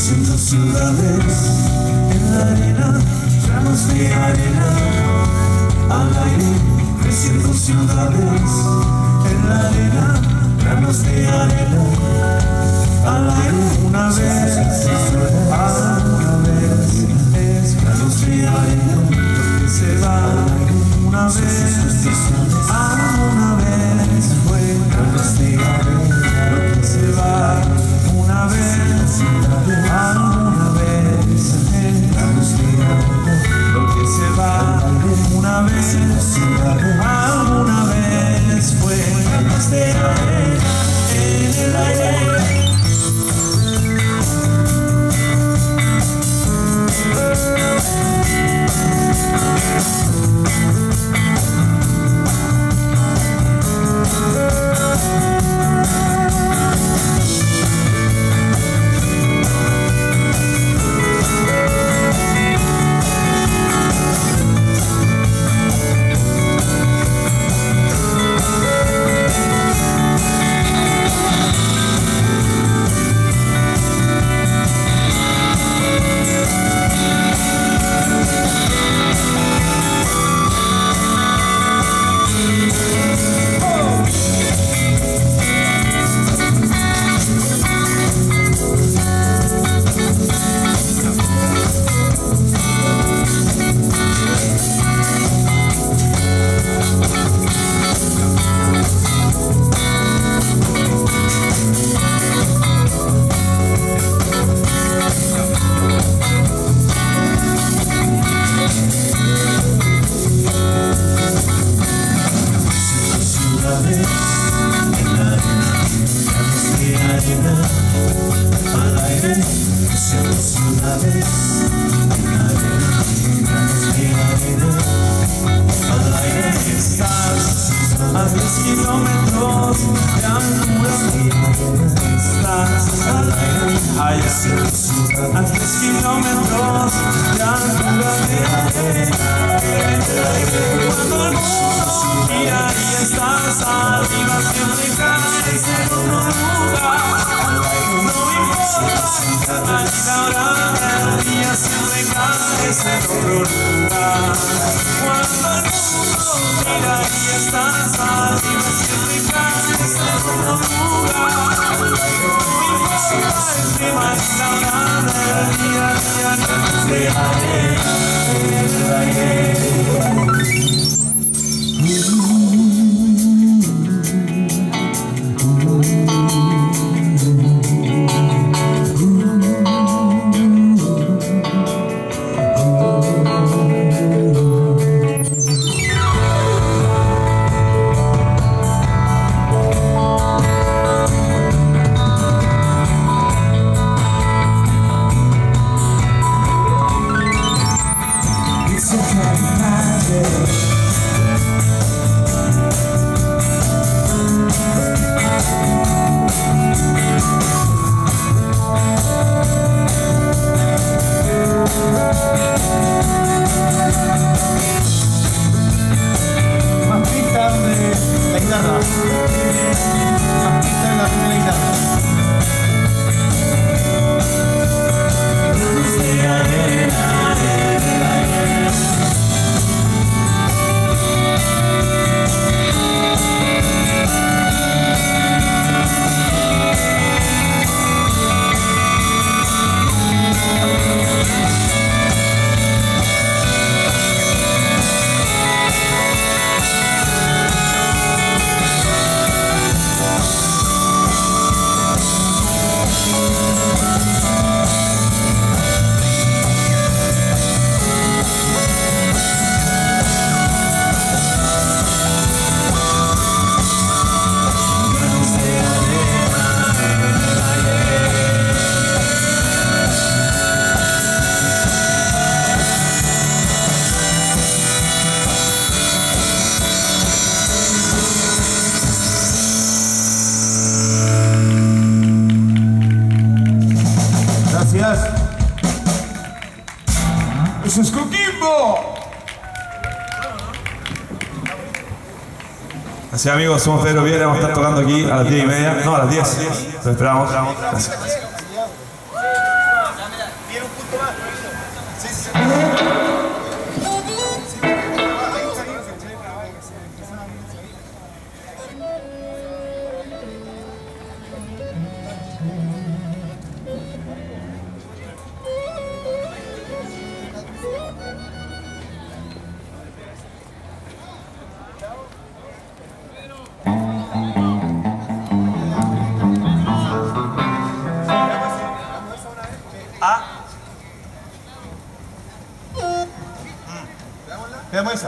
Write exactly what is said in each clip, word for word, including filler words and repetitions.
Haciendo ciudades en la arena, granos de arena al aire. Creciendo ciudades en la arena, granos de arena al aire. Una vez, ah, una vez es granos de arena lo que se va. Una vez, ah, una vez fue granos de arena lo que se va. Una vez, alguna vez es granos de arena lo que se va. Una vez, alguna vez fue granos de arena en el aire. A diez kilómetros de altura, estás al aire. A diez kilómetros de altura de aire. Cuando el mundo gira y estás arriba, siempre caes en otro lugar. No importa la hora del día, siempre caes en otro lugar. Cuando el mundo gira y estás arriba, siempre caes en otro lugar. No importa el clima y la hora del día, día, granos de arena en el aire. ¡Eso es Coquimbo! Así amigos, somos Pedro Viera, vamos a estar tocando aquí a las diez y media, no a las diez, lo esperamos. Gracias. Ah. Mm. Veamos esa.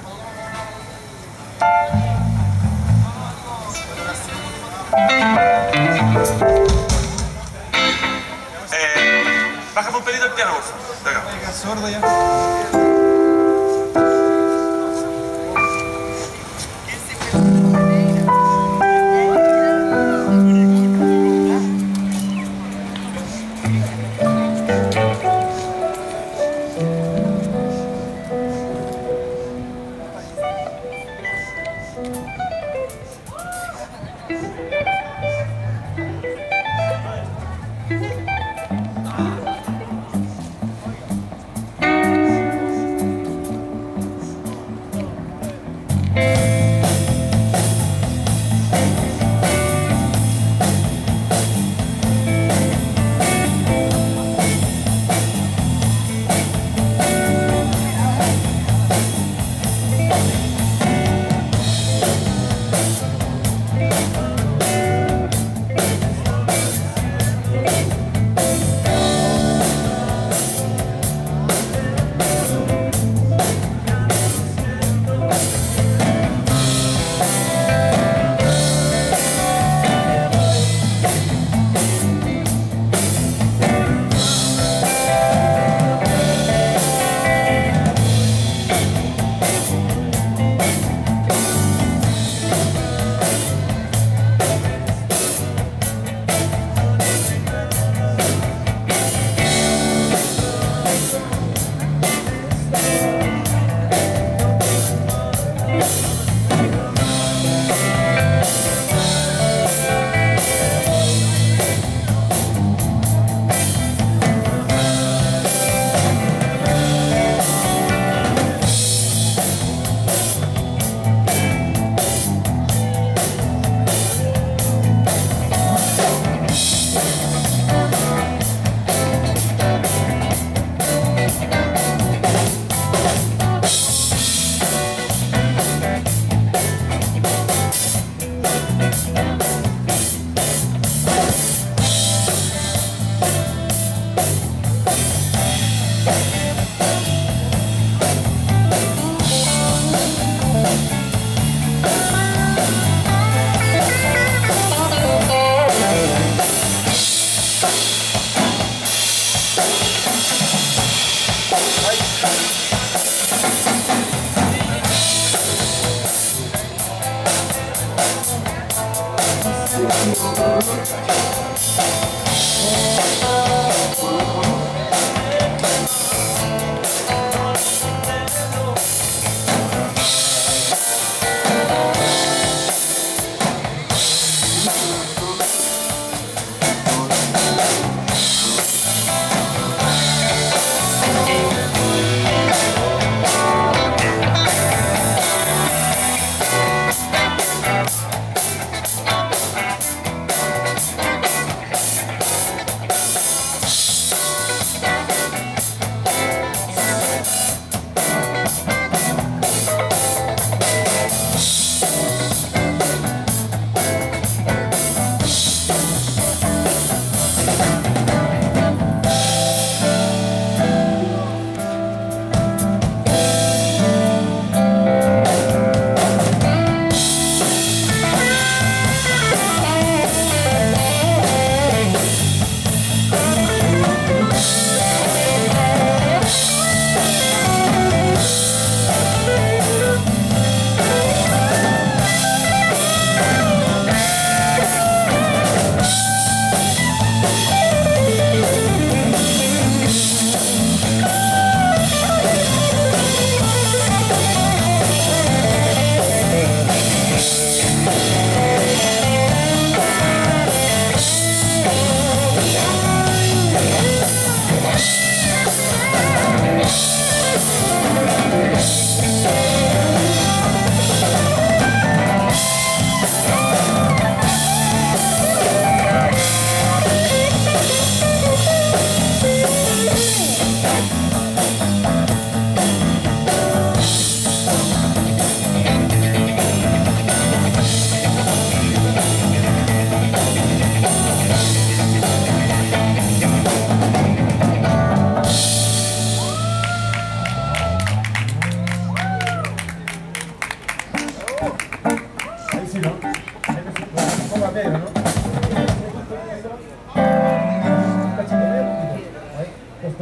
Eh, bájame un pelito el piano, por favor. De acá. Oiga, sordo ya.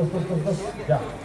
dos, dos, dos, dos. Ya.